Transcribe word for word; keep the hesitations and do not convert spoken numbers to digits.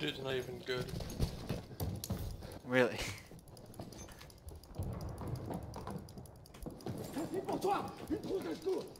shit's not even good. Really? C'est pour toi! Une trousse de secours!